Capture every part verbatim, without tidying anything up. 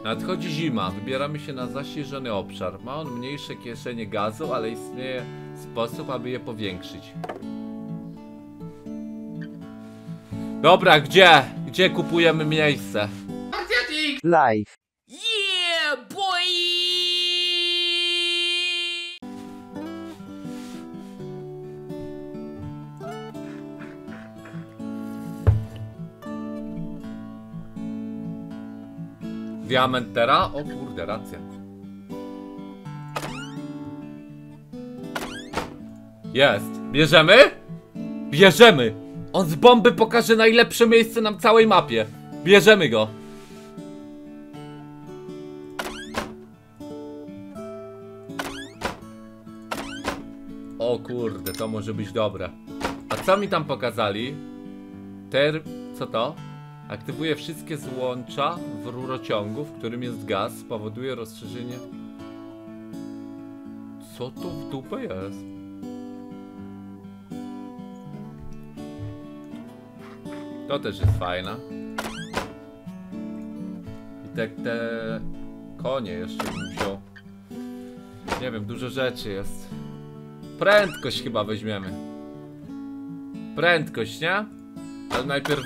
Nadchodzi zima, wybieramy się na zaśnieżony obszar. Ma on mniejsze kieszenie gazu, ale istnieje sposób, aby je powiększyć. Dobra, gdzie? Gdzie kupujemy miejsce? Live. Yeah, boy! Diamentera? O kurde, racja. Jest. Bierzemy? Bierzemy! On z bomby pokaże najlepsze miejsce na całej mapie. Bierzemy go. O kurde, to może być dobre. A co mi tam pokazali? Ter... co to? Aktywuje wszystkie złącza w rurociągu, w którym jest gaz. Powoduje rozszerzenie... Co to w dupę jest? To też jest fajne. I te, te konie jeszcze bym wziął. Nie wiem, dużo rzeczy jest. Prędkość chyba weźmiemy. Prędkość, nie? Ale najpierw...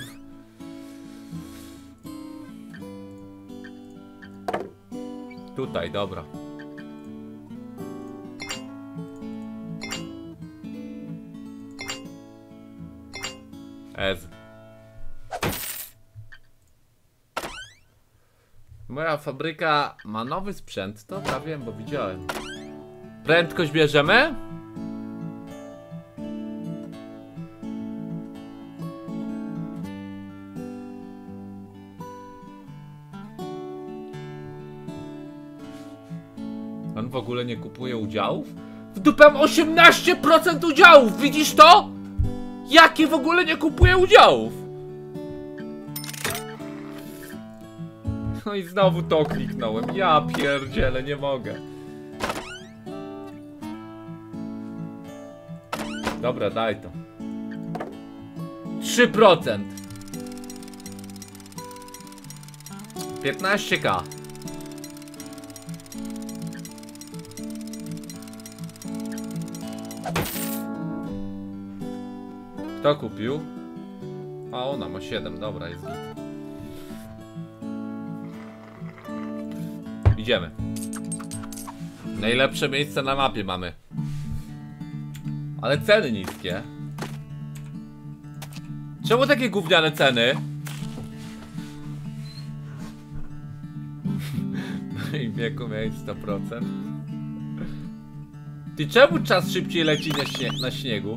Tutaj, dobra. Ez. Moja fabryka ma nowy sprzęt, to ja wiem, bo widziałem. Prędkość bierzemy? On w ogóle nie kupuje udziałów? W dupę osiemnaście procent udziałów, widzisz to? Jaki w ogóle nie kupuje udziałów? No i znowu to kliknąłem. Ja pierdzielę, nie mogę. Dobra, daj to. trzy procent. piętnaście ka. Kto kupił? A ona ma siedem, dobra, jest git. Idziemy. Najlepsze miejsce na mapie mamy. Ale ceny niskie. Czemu takie gówniane ceny? W moim wieku miałeś sto procent. Ty czemu czas szybciej leci na, śnie na śniegu?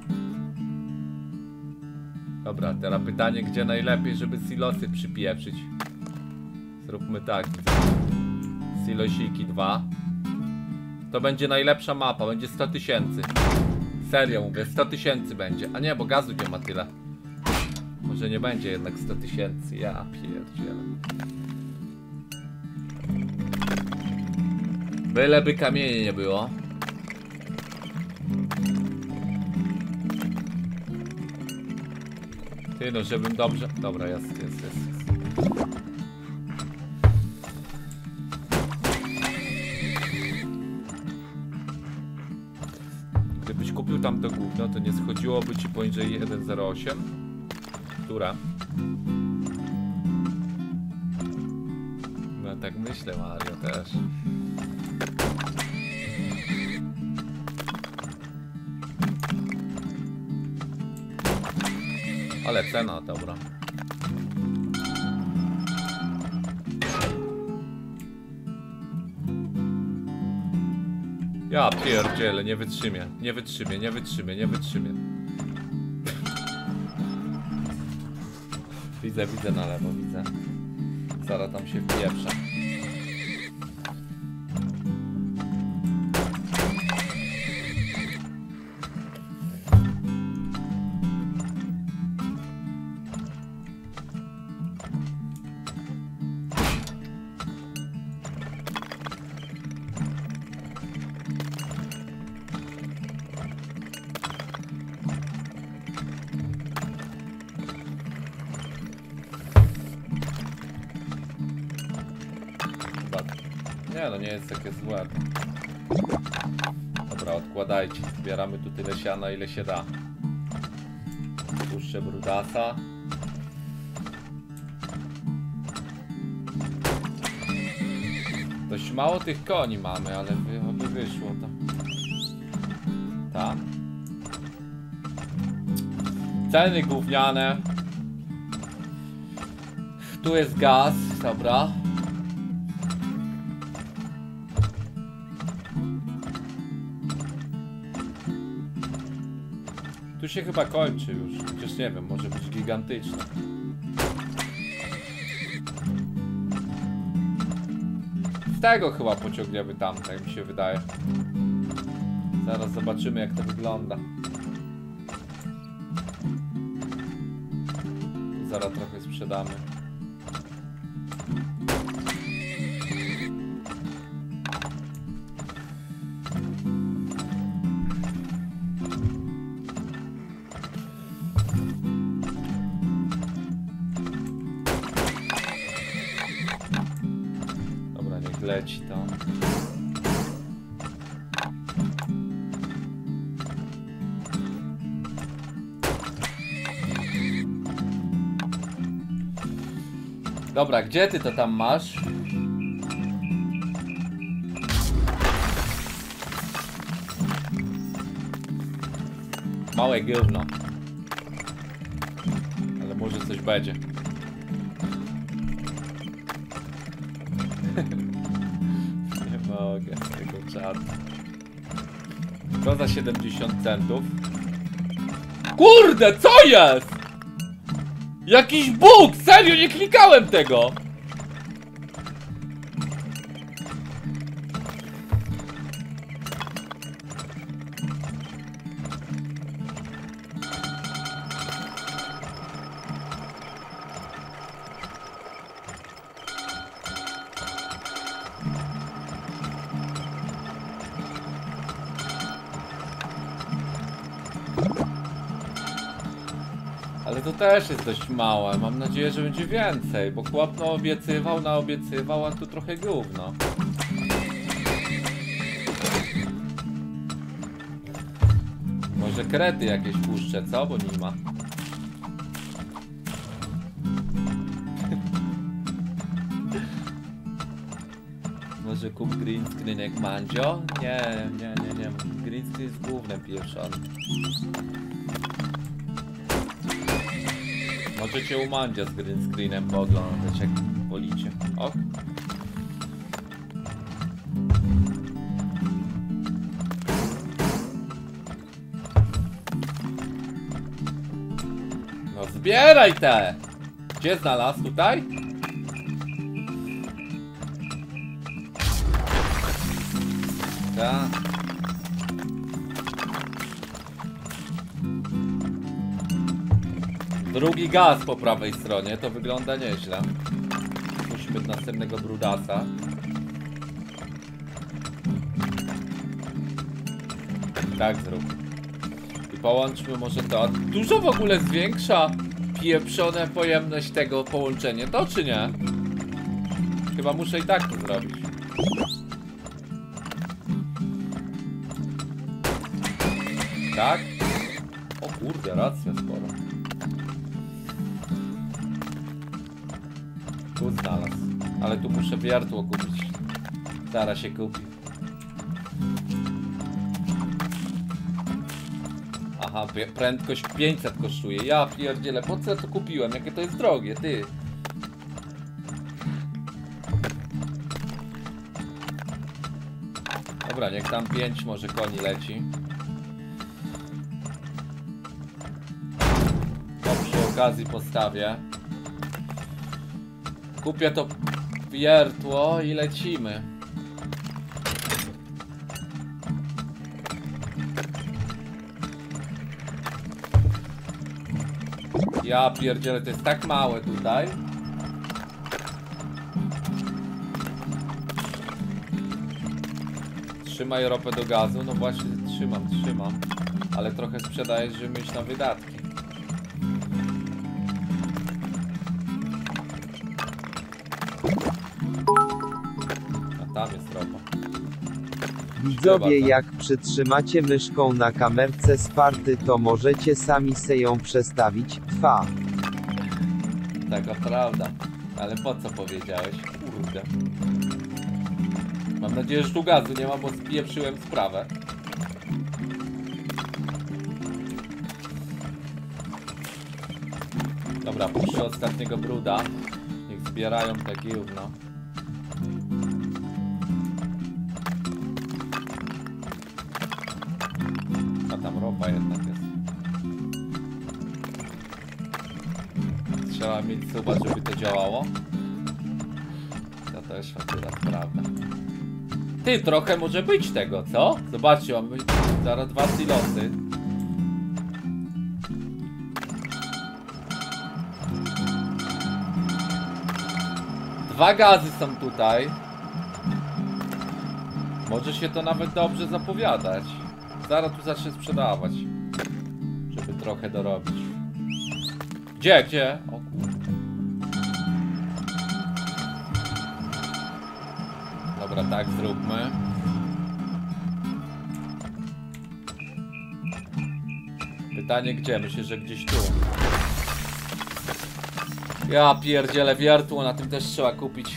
Dobra, teraz pytanie, gdzie najlepiej, żeby silosy przypieprzyć. Zróbmy tak. Silosiki dwa. To będzie najlepsza mapa, będzie sto tysięcy. Serio mówię, sto tysięcy będzie. A nie, bo gazu nie ma tyle. Może nie będzie jednak sto tysięcy. Ja pierdzielę. Byleby kamieni nie było. Ty no, żebym dobrze... Dobra, jest, jest, jest, jest. Gdybyś kupił tam to gówno, to nie schodziłoby ci poniżej jeden zero osiem? Która? No tak myślę, Mario, też. Ale cena, dobra. Ja pierdzielę, nie wytrzymię, nie wytrzymię, nie wytrzymię, nie wytrzymię. Widzę, widzę na lewo, widzę. Zaraz tam się wpieprza. Nie no, nie jest takie złe. Dobra, odkładajcie. Zbieramy tu tyle siana, ile się da. Puszczę brudasa. Dość mało tych koni mamy, ale by, by wyszło to. Tak. Ceny gówniane. Tu jest gaz, dobra. Tu się chyba kończy już, chociaż nie wiem, może być gigantyczne. Z tego chyba pociągniemy tam, tak mi się wydaje. Zaraz zobaczymy, jak to wygląda. Zaraz trochę sprzedamy. Dobra, niech leci to. Dobra, gdzie ty to tam masz? Małe gówno. Ale może coś będzie. Nie mogę z tego czatu. Co za siedemdziesiąt centów? Kurde, co jest? Jakiś bóg! Serio, nie klikałem tego! Ale to też jest dość małe, mam nadzieję, że będzie więcej, bo chłop no obiecywał, naobiecywał, a tu trochę gówno. Może krety jakieś puszczę, co? Bo nie ma. Może kup green screen jak Mandzio? Nie, nie, nie, nie. Green screen jest głównym pieprzony. Możecie u Mandzia z green screenem pooglądać, jak wolicie. Ok. No zbieraj te! Gdzie znalazł? Tutaj? Tak. Drugi gaz po prawej stronie, to wygląda nieźle. Musimy do następnego brudasa. Tak zrób. I połączmy może to. Dużo w ogóle zwiększa pieprzone pojemność tego połączenia, to czy nie? Chyba muszę i tak to zrobić. Tak? O kurde, racja sporo. Tu znalazł. Ale tu muszę wiertło kupić. Zaraz się kupi. Aha, prędkość pięćset kosztuje. Ja pierdzielę, po co ja to kupiłem? Jakie to jest drogie, ty. Dobra, niech tam pięć może koni leci. To przy okazji postawię. Kupię to wiertło i lecimy. Ja pierdzielę, to jest tak małe tutaj. Trzymaj ropę do gazu, no właśnie trzymam, trzymam. Ale trochę sprzedajesz, żeby mieć na wydatki. Tam jest ropa. Widzowie, jak przytrzymacie myszką na kamerce Sparty, to możecie sami se ją przestawić. Twa. Taka prawda. Ale po co powiedziałeś? Kurde. Mam nadzieję, że tu gazu nie ma, bo spieprzyłem sprawę. Dobra, puszczę ostatniego bruda. Niech zbierają te gówno. A tam ropa jednak jest. Trzeba mieć suba, żeby to działało. To też akurat prawda. Ty, trochę może być tego, co? Zobaczcie, mamy zaraz dwa silosy. Dwa gazy są tutaj. Może się to nawet dobrze zapowiadać. Zaraz tu zacznę sprzedawać. Żeby trochę dorobić. Gdzie, gdzie? O kurde. Dobra, tak zróbmy. Pytanie gdzie? Myślę, że gdzieś tu. Ja pierdzielę wiertło, na tym też trzeba kupić.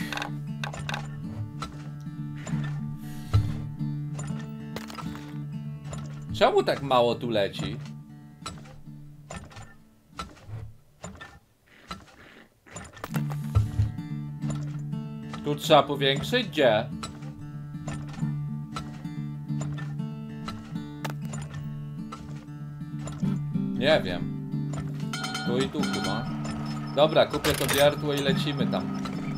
Czemu tak mało tu leci? Tu trzeba powiększyć? Gdzie? Nie wiem. Tu i tu chyba. Dobra, kupię to wiertło i lecimy tam.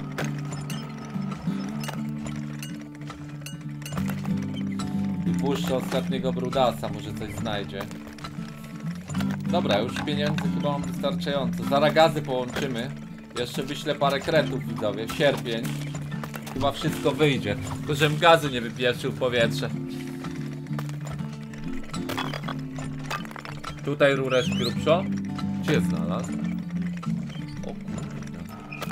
I puszczę ostatniego brudasa, może coś znajdzie. Dobra, już pieniędzy chyba mam wystarczająco. Zaraz gazy połączymy. Jeszcze wyślę parę kretów, widzowie. Sierpień. Chyba wszystko wyjdzie. Tylko żebym gazu nie wypieprzył w powietrze. Tutaj rurę grubszo. Gdzie znalazł? O kurde.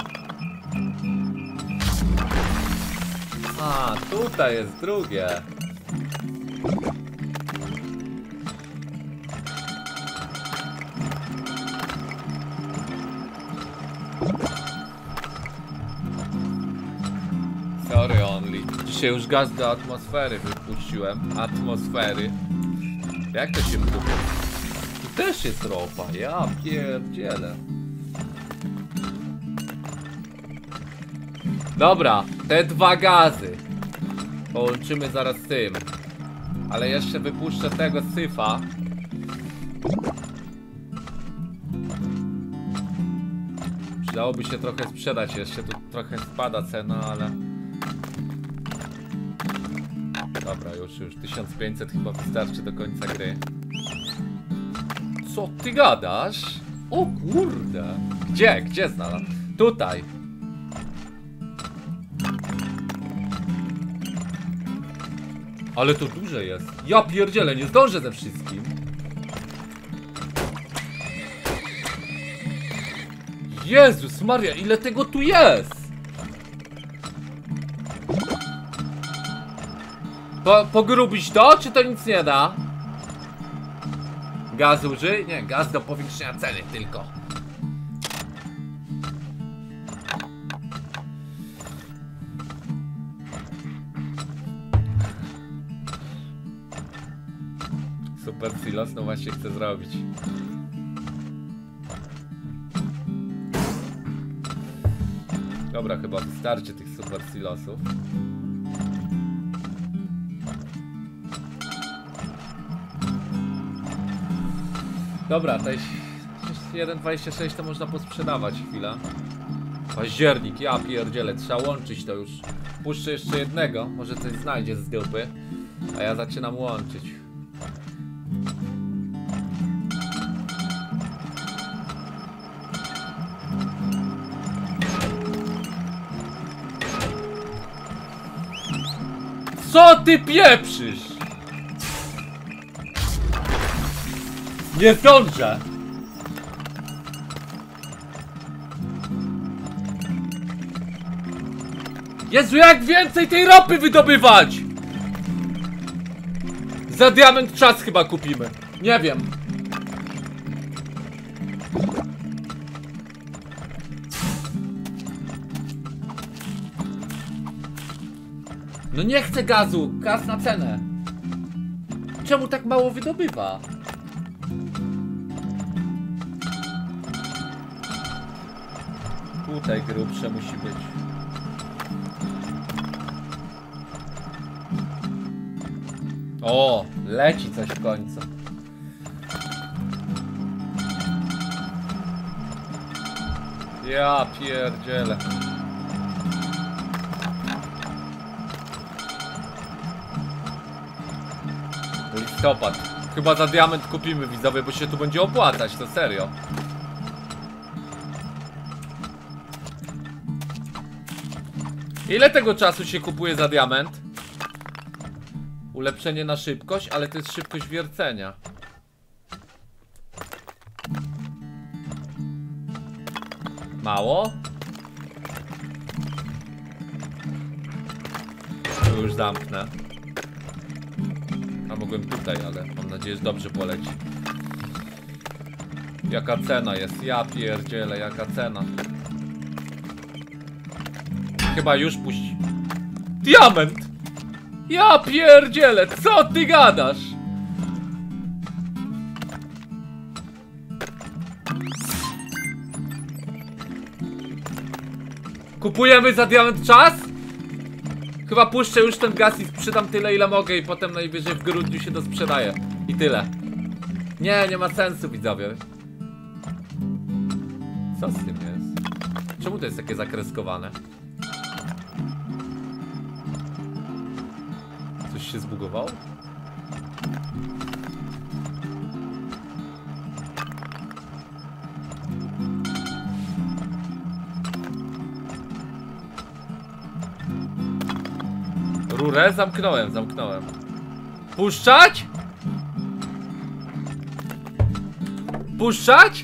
A, tutaj jest drugie. Sorry only. Dzisiaj już gaz do atmosfery wypuściłem. Atmosfery. Jak to się mówi? Tu też jest ropa. Ja pierdzielę. Dobra, te dwa gazy połączymy zaraz z tym. Ale jeszcze wypuszczę tego syfa. Przydałoby się trochę sprzedać jeszcze. Tu trochę spada cena, ale... Dobra, już, już tysiąc pięćset chyba wystarczy do końca gry. Co ty gadasz? O kurde. Gdzie? Gdzie znalazł? Tutaj. Ale to duże jest. Ja pierdzielę, nie zdążę ze wszystkim. Jezus Maria, ile tego tu jest? Po, pogrubić to, czy to nic nie da? Gaz użyj? Nie, gaz do powiększenia ceny tylko. Super silos, no właśnie chcę zrobić. Dobra, chyba wystarczy tych super silosów. Dobra, to jest jeden dwadzieścia sześć to można posprzedawać chwilę. Październik, ja pierdzielę, trzeba łączyć to już. Puszczę jeszcze jednego, może coś znajdzie z dupy. A ja zaczynam łączyć. Co ty pieprzysz? Nie zdążę! Jezu, jak więcej tej ropy wydobywać? Za diament czas chyba kupimy. Nie wiem. No nie chcę gazu. Gaz na cenę. Czemu tak mało wydobywa? Tutaj grubsze musi być. O, leci coś w końcu. Ja pierdzielę. Listopad. Chyba za diament kupimy, widzowie, bo się tu będzie opłacać, to serio. Ile tego czasu się kupuje za diament? Ulepszenie na szybkość, ale to jest szybkość wiercenia. Mało? Tu już zamknę. A mogłem tutaj, ale mam nadzieję, że dobrze poleci. Jaka cena jest? Ja pierdzielę, jaka cena. Chyba już puści. Diament! Ja pierdzielę, co ty gadasz? Kupujemy za diament czas? Chyba puszczę już ten gaz i sprzedam tyle, ile mogę i potem najwyżej w grudniu się dosprzedaje. I tyle. Nie, nie ma sensu, widzowie. Co z tym jest? Czemu to jest takie zakreskowane? Coś się zbugowało? Rurę zamknąłem, zamknąłem. Puszczać? Puszczać?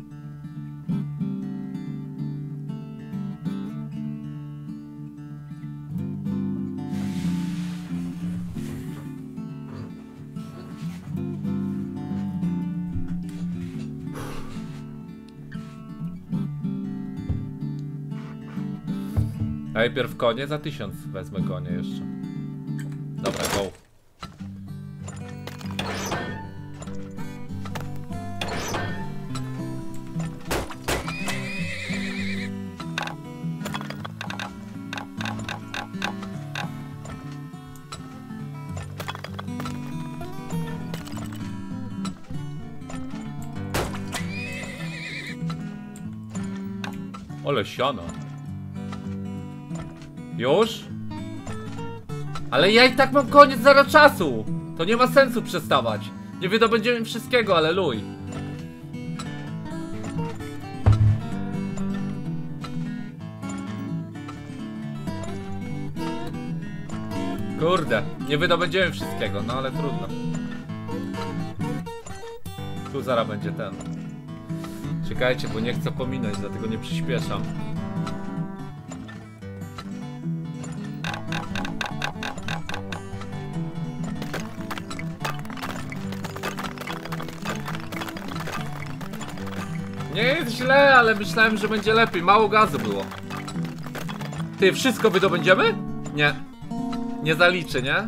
Najpierw konie, za tysiąc wezmę konie jeszcze. Dobra, go. Ole siano. Już? Ale ja i tak mam koniec zero czasu. To nie ma sensu przestawać. Nie wydobędziemy wszystkiego, ale luj. Kurde, nie wydobędziemy wszystkiego, no ale trudno. Tu zaraz będzie ten. Czekajcie, bo nie chcę pominąć, dlatego nie przyspieszam. Nie jest źle, ale myślałem, że będzie lepiej. Mało gazu było. Ty, wszystko wydobędziemy? Nie. Nie zaliczy, nie?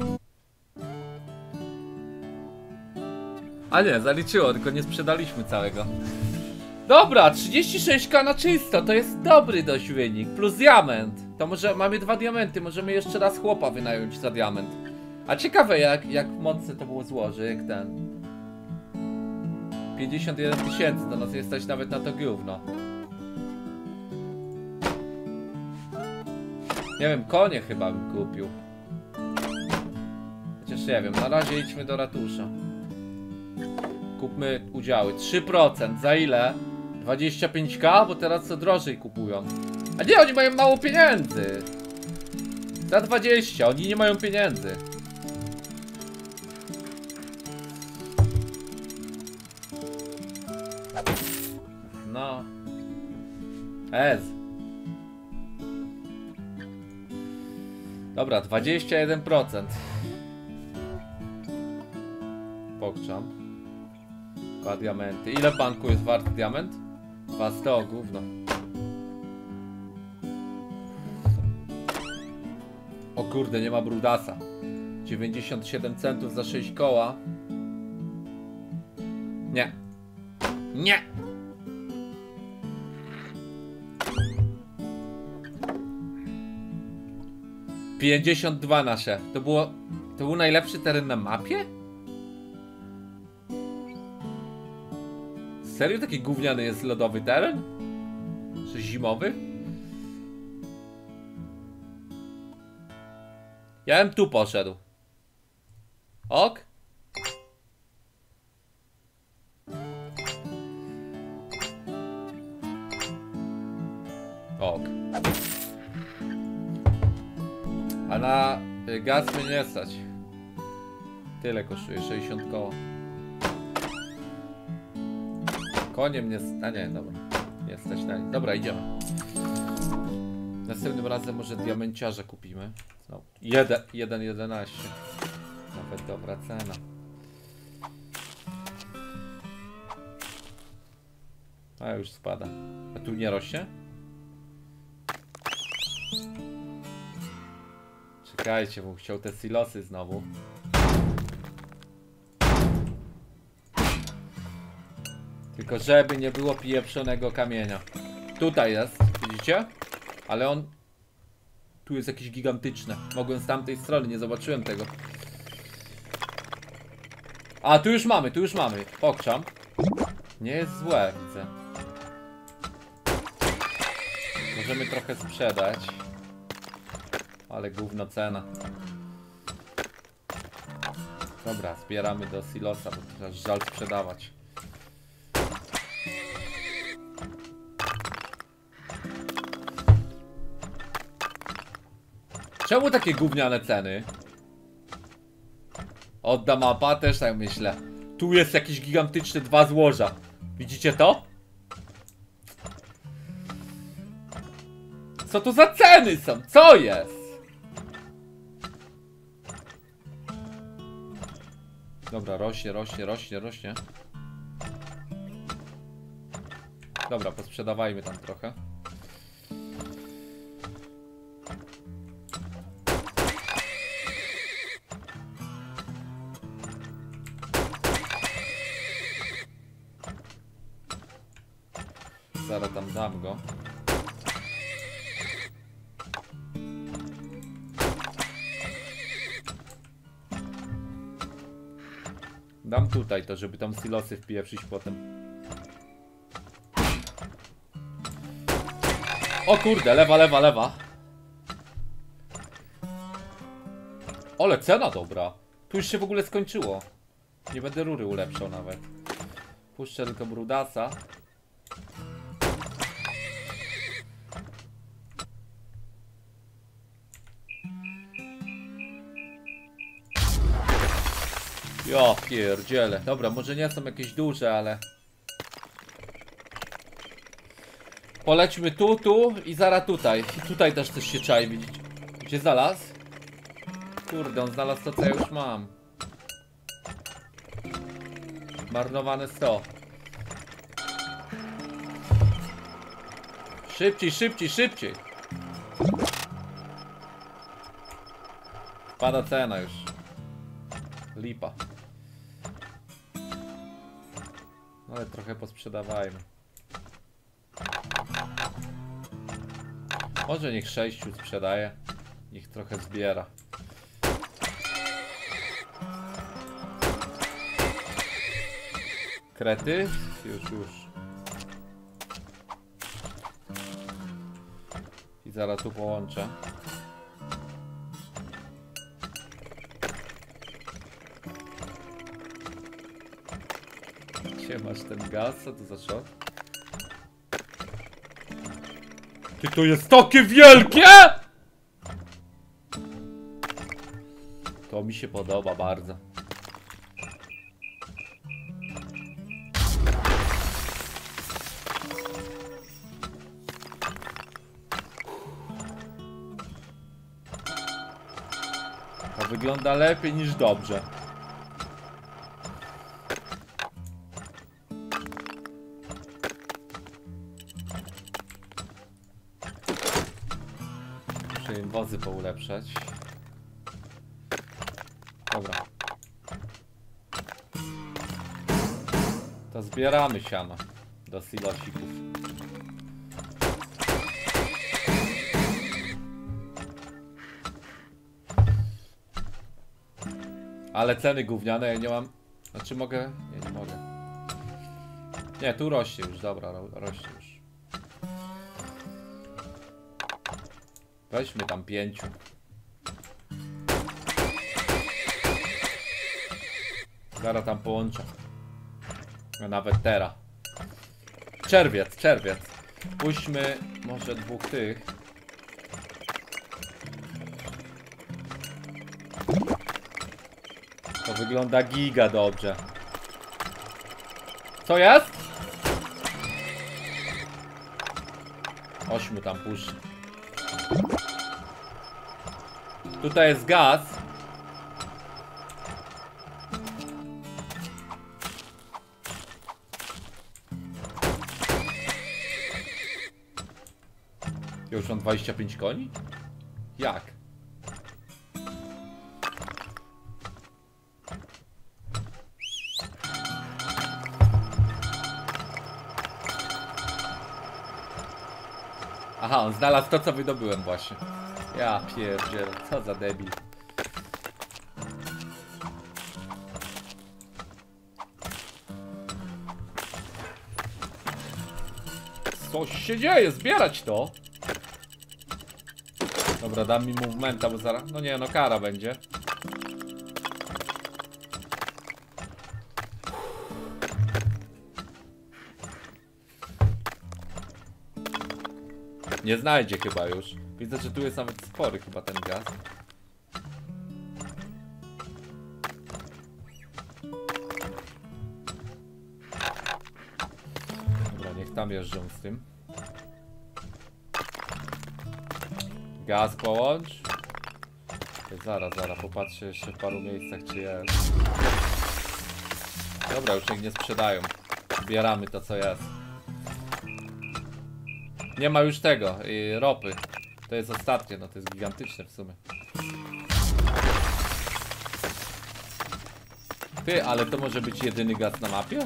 A nie, zaliczyło, tylko nie sprzedaliśmy całego. Dobra, trzydzieści sześć ka na czysto, to jest dobry dość wynik. Plus diament. To może mamy dwa diamenty, możemy jeszcze raz chłopa wynająć za diament. A ciekawe jak, jak mocno to było złoży, jak ten. pięćdziesiąt jeden tysięcy, do nas jest stać nawet na to gówno. Nie wiem, konie chyba bym kupił. Chociaż nie wiem, na razie idźmy do ratusza. Kupmy udziały. trzy procent, za ile? dwadzieścia pięć ka? Bo teraz co drożej kupują. A nie, oni mają mało pieniędzy. Za dwadzieścia, oni nie mają pieniędzy. No. Ez. Dobra, dwadzieścia jeden procent. Pokrzam. Dwa diamenty. Ile w banku jest wart diament? Dwa sto, gówno. O kurde, nie ma brudasa. dziewięćdziesiąt siedem centów za sześć koła. Nie. Nie! pięćdziesiąt dwa nasze. To było... To był najlepszy teren na mapie? Serio taki gówniany jest lodowy teren? Czy zimowy? Ja bym tu poszedł. Ok? Ok. A na y, gaz mnie nie stać. Tyle kosztuje, sześćdziesiąt koła. Konie mnie... A nie, dobra. Nie stać na nic. Dobra, idziemy. Następnym razem może diamenciarza kupimy. No, jeden jedenaście. Nawet dobra cena. A już spada. A tu nie rośnie? Czekajcie, bo chciał te silosy znowu. Tylko żeby nie było pieprzonego kamienia. Tutaj jest, widzicie? Ale on... Tu jest jakieś gigantyczne. Mogłem z tamtej strony, nie zobaczyłem tego. A, tu już mamy, tu już mamy. Pokrzam. Nie jest złe, widzę. Możemy trochę sprzedać. Ale gówno cena. Dobra, zbieramy do silosa, bo teraz żal sprzedawać. Czemu takie gówniane ceny? Odda mapa, też tak myślę. Tu jest jakieś gigantyczne dwa złoża. Widzicie to? Co to za ceny są? Co jest? Dobra, rośnie, rośnie, rośnie, rośnie. Dobra, posprzedawajmy tam trochę. Zaraz tam dam go. Dam tutaj to, żeby tam silosy wpieprzyć potem. O kurde, lewa, lewa, lewa. Ale cena dobra. Tu już się w ogóle skończyło. Nie będę rury ulepszał nawet. Puszczę tylko brudasa. Jo, pierdziele. Dobra, może nie są jakieś duże, ale... Polećmy tu, tu i zaraz tutaj. I tutaj też coś się czai, widzicie? Gdzie znalazł? Kurde, on znalazł to, co ja już mam. Marnowane sto. Szybciej, szybciej, szybciej. Pada cena już. Lipa. No ale trochę posprzedawajmy. Może niech sześciu sprzedaje. Niech trochę zbiera. Krety? Już, już. I zaraz tu połączę. Gdzie masz ten gaz? Co to za szok? Ty, to jest takie wielkie! To mi się podoba bardzo. wygląda lepiej niż dobrze. Muszę im wozy poulepszać. Dobra. To zbieramy siano do silosików. Ale ceny gówniane, ja nie mam... Znaczy mogę... Nie, nie mogę. Nie, tu rośnie już, dobra, ro rośnie już. Weźmy tam pięciu. Zaraz tam połączę. A nawet teraz. Czerwiec, czerwiec. Puśćmy może dwóch tych. To wygląda giga dobrze. Co jest? Ośmiu tam puszczę. Tutaj jest gaz. Już mam dwadzieścia pięć koni? Jak? Aha, on znalazł to, co wydobyłem właśnie. Ja pierdzielę, co za debil. Coś się dzieje, zbierać to. Dobra, dam mi movementa, bo zaraz... No nie, no kara będzie. Nie znajdzie chyba już. Widzę, że tu jest nawet spory chyba ten gaz. Dobra, niech tam jeżdżą z tym. Gaz połącz. Zaraz, zaraz, popatrzę jeszcze w paru miejscach, czy jest. Dobra, już niech nie sprzedają. Zbieramy to, co jest. Nie ma już tego, yy, ropy. To jest ostatnie, no to jest gigantyczne w sumie. Ty, ale to może być jedyny gaz na mapie?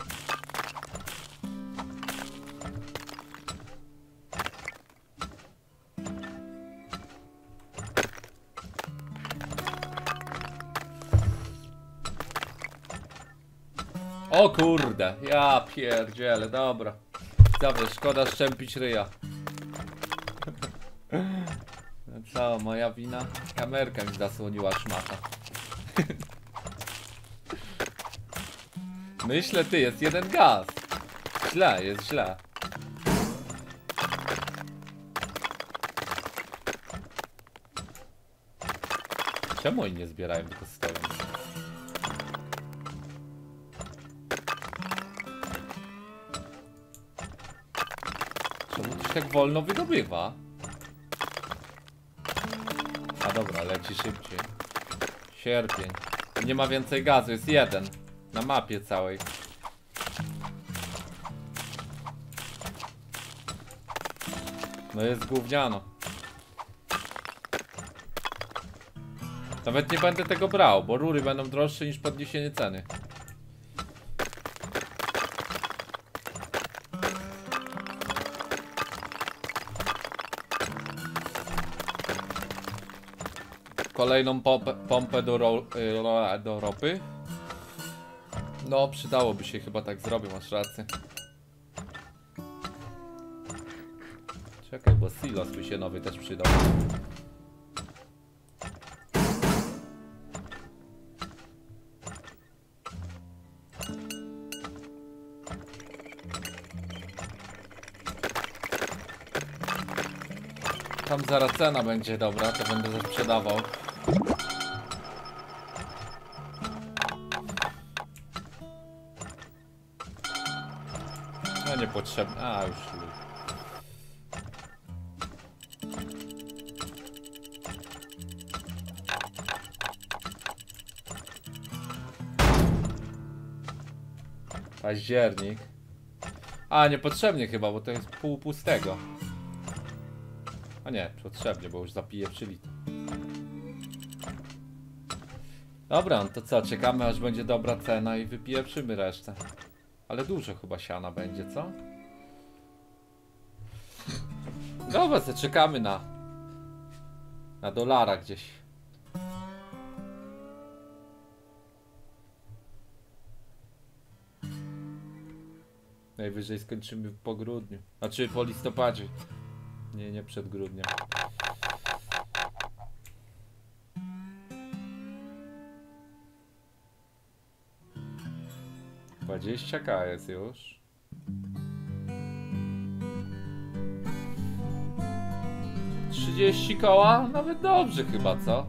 O kurde, ja pierdzielę, dobra. Dobra, szkoda szczępić ryja. No co, moja wina? Kamerka mi zasłoniła szmata. Myślę, ty, jest jeden gaz. Źle, jest źle. Czemu oni nie zbierają, tylko stoją? Czemu to się tak wolno wydobywa? A dobra, leci szybciej. Sierpień. Nie ma więcej gazu, jest jeden. Na mapie całej. No jest gówniano. Nawet nie będę tego brał, bo rury będą droższe niż podniesienie ceny. Kolejną pompę, pompę do, ro, do ropy. No, przydałoby się chyba tak zrobić, masz rację. Czekaj, bo silos by się nowy też przydał. Tam zaraz cena będzie dobra, to będę sprzedawał. No niepotrzebne, a już. Październik. A, niepotrzebnie chyba, bo to jest pół pustego. A nie, potrzebnie, bo już zapiję trzy litry. Dobra, no to co, czekamy aż będzie dobra cena i wypieprzymy resztę. Ale dużo chyba siana będzie, co? Dobra, to czekamy na... Na dolara gdzieś. Najwyżej skończymy po grudniu. Znaczy po listopadzie. Nie, nie przed grudniem. dwadzieścia ka jest już. trzydzieści koła? Nawet dobrze chyba, co?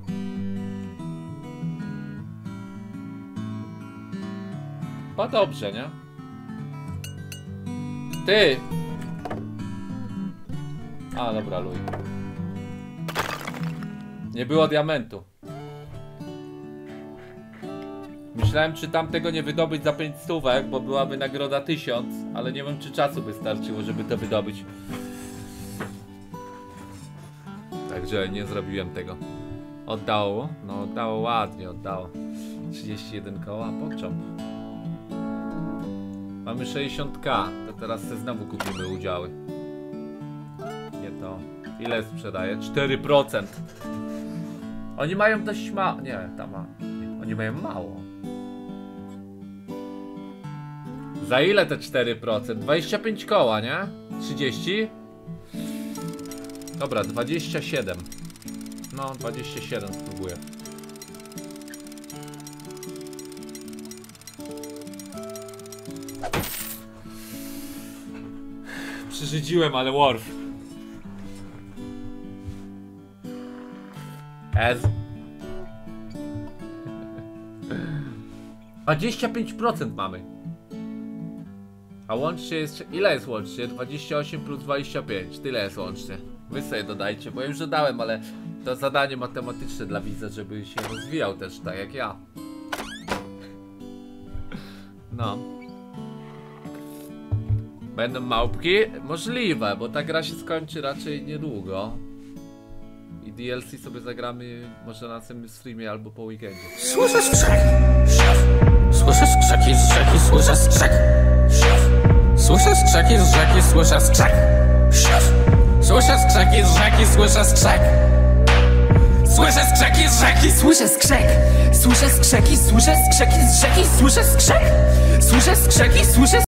Chyba dobrze, nie? Ty! A, dobra, luj. Nie było diamentu. Myślałem, czy tamtego nie wydobyć za pięć stówek, bo byłaby nagroda tysiąc, ale nie wiem, czy czasu by starczyło, żeby to wydobyć. Także nie zrobiłem tego. Oddało? No oddało ładnie, oddało. trzydzieści jeden koła, pokczam. Mamy sześćdziesiąt ka, to teraz sobie znowu kupimy udziały. Nie to. Ile sprzedaje? cztery procent. Oni mają dość mało. Nie, tam ma. Oni mają mało. Za ile te cztery procent? dwadzieścia pięć koła, nie? trzydzieści? Dobra, dwadzieścia siedem. No, dwadzieścia siedem spróbuję. Przyrzydziłem, ale worth. Ez. dwadzieścia pięć procent mamy. A łącznie jest... Ile jest łącznie? dwadzieścia osiem plus dwadzieścia pięć. Tyle jest łącznie. Wy sobie dodajcie, bo ja już dodałem, ale to zadanie matematyczne dla widza, żeby się rozwijał też tak jak ja. No. Będą małpki? Możliwe, bo ta gra się skończy raczej niedługo. I D L C sobie zagramy może na następnym streamie albo po weekendzie. Słyszę skrzek, słyszę skrzeki z rzeki, słyszę skrzek. Słyszę skrzeki z rzeki, słyszę skrzek. Słyszę skrzeki z rzeki, słyszę skrzek. Słyszę skrzeki z rzeki, słyszę skrzek. Słyszę skrzeki, słyszę skrzeki z rzeki, słyszę skrzek. Słyszę skrzeki, słyszę